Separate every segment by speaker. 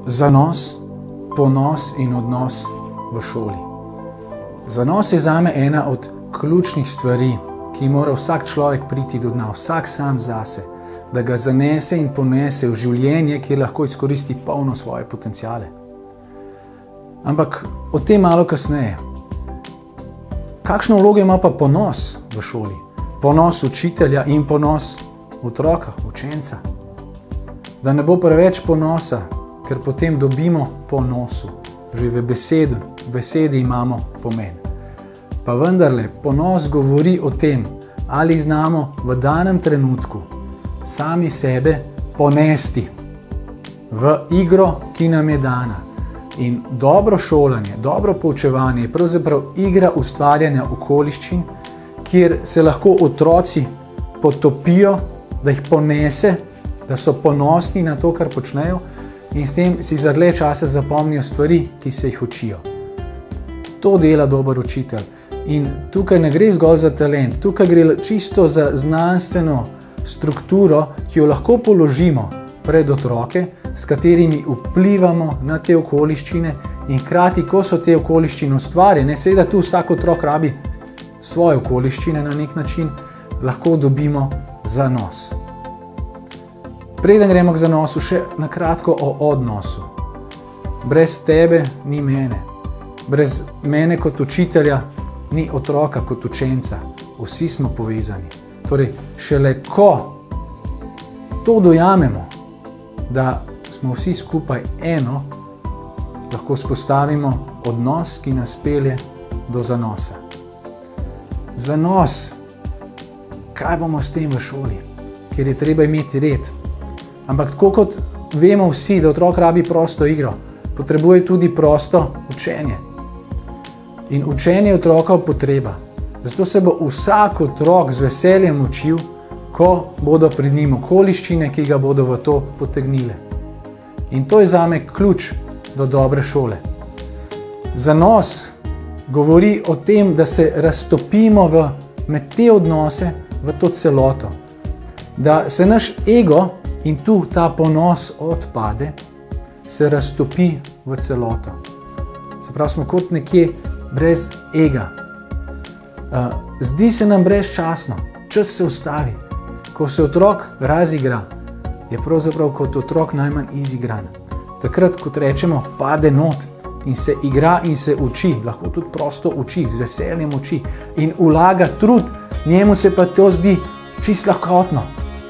Speaker 1: Zanos, ponos in odnos v šoli. Zanos je zame ena od ključnih stvari, ki mora vsak človek priti do dna, vsak sam zase, da ga zanese in ponese v življenje, kjer lahko izkoristi polno svoje potenciale. Ampak o tem malo kasneje. Kakšno vlogo ima pa ponos v šoli? Ponos učitelja in ponos otroka, učenca. Da ne bo preveč ponosa, ker potem dobimo po nosu. Že v besedi imamo pomen. Pa vendarle, ponos govori o tem, ali znamo v danem trenutku sami sebe ponesti v igro, ki nam je dana. In dobro šolanje, dobro poučevanje je pravzaprav igra ustvarjanja okoliščin, kjer se lahko otroci potopijo, da jih ponese, da so ponosni na to, kar počnejo, in s tem si za dlje časa zapomnijo stvari, ki se jih učijo. To dela dober učitelj. In tukaj ne gre zgolj za talent, tukaj gre čisto za znanstveno strukturo, ki jo lahko položimo pred otroke, s katerimi vplivamo na te okoliščine in hkrati, ko so te okoliščine ustvarjene, seveda tu vsak otrok rabi svoje okoliščine na nek način, lahko dobimo zanos. Preden gremo k zanosu, še na kratko o odnosu. Brez tebe ni mene. Brez mene kot učitelja ni otroka kot učenca. Vsi smo povezani. Torej, šele ko to dojamemo, da smo vsi skupaj eno, lahko spostavimo odnos, ki nas pelje do zanosa. Zanos. Kaj bomo s tem v šoli? Ker je treba imeti red. Ampak tako kot vemo vsi, da otrok rabi prosto igro, potrebuje tudi prosto učenje. In učenje je otrokova potreba. Zato se bo vsak otrok z veseljem učil, ko bodo pred njim okoliščine, ki ga bodo v to potegnile. In to je zame ključ do dobre šole. Zanos govori o tem, da se raztopimo med te odnose v to celoto. Da se naš ego in tu ta ponos odpade, se raztopi v celoto. Se pravi, smo kot nekje brez ega. Zdi se nam brezčasno, čas se ustavi. Ko se otrok razigra, je pravzaprav kot otrok najmanj izigran. Takrat, kot rečemo, pade not in se igra in se uči, lahko tudi prosto uči, z veseljem uči in vlaga trud, njemu se pa to zdi čisto lahkotno.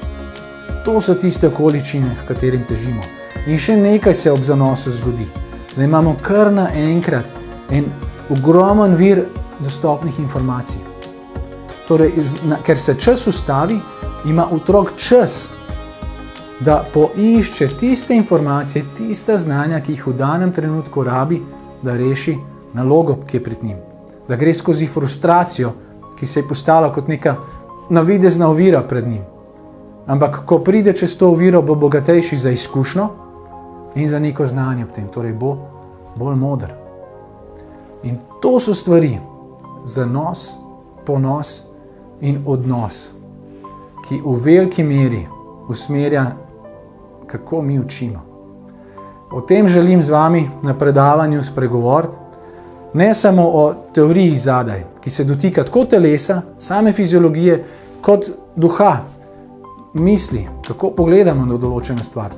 Speaker 1: To so tiste okoliščine, h katerim težimo. In še nekaj se ob zanosu zgodi, da imamo kar naenkrat en ogromen vir dostopnih informacij. Torej, ker se čas ustavi, ima otrok čas, da poišče tiste informacije, tista znanja, ki jih v danem trenutku rabi, da reši nalogo, ki je pred njim. Da gre skozi frustracijo, ki se je postala kot neka navidezna ovira pred njim. Ampak, ko pride čez to oviro, bo bogatejši za izkušnjo in za neko znanje ob tem. Torej, bo bolj moder. In to so stvari, zanos, ponos in odnos, ki v veliki meri usmerja, kako mi učimo. O tem želim z vami na predavanju spregovoriti, ne samo o teoriji zadaj, ki se dotika tako telesa, same fiziologije, kot duha, misli, kako pogledamo na določene stvar.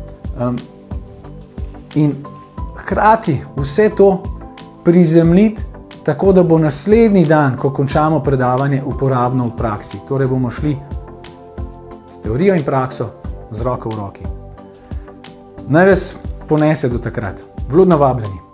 Speaker 1: In hkrati vse to prizemljiti tako, da bo naslednji dan, ko končamo predavanje, uporabno v praksi. Torej bomo šli s teorijo in prakso z roko v roki. Naj vas ponese do takrat. Vljudno vabljeni.